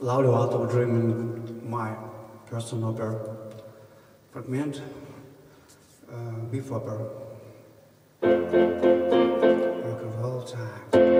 Loud Out of Dream in my personal fragment before work of all time.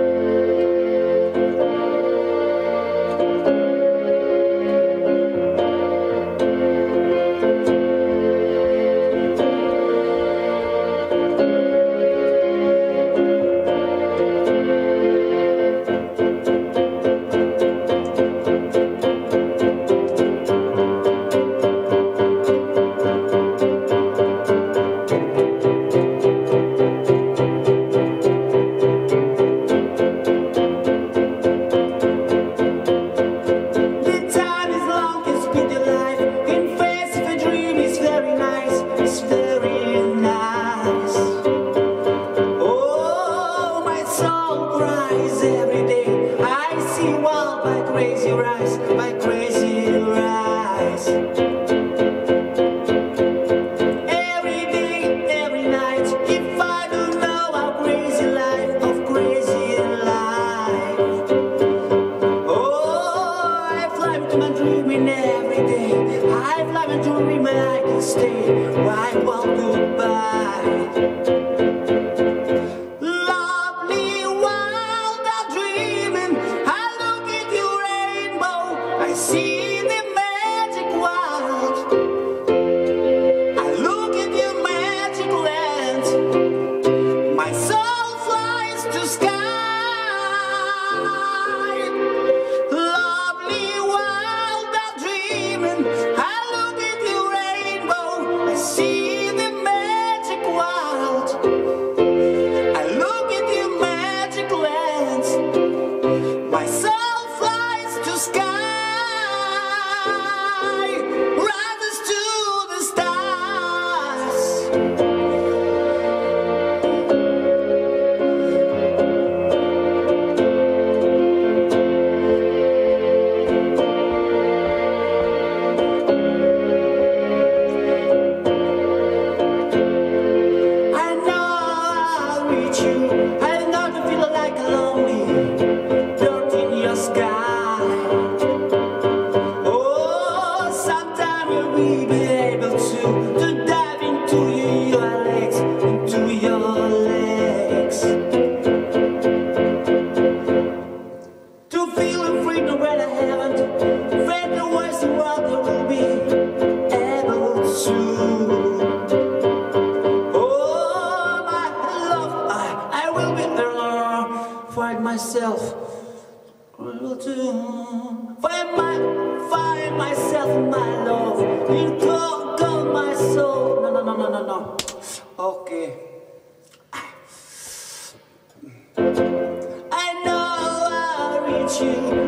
Every day I see wild by crazy rise, by crazy rise. Every day, every night, if I don't know how crazy life, of crazy life. Oh, I fly to my dreaming every day. I fly my dream and I can stay. Why walk goodbye? I see the magic world. I look at your magic land. My soul flies to sky. Lovely world of dreaming. I look at your rainbow. I see the magic world. I look at your magic land. My soul flies to sky. We'll be able to dive into your legs, into your legs, to feel the freedom when I haven't read the words the world that will be able to. Oh my love, I will be there, find myself, will do, find myself, my love. You call my soul. No. Okay. I know I'll reach you.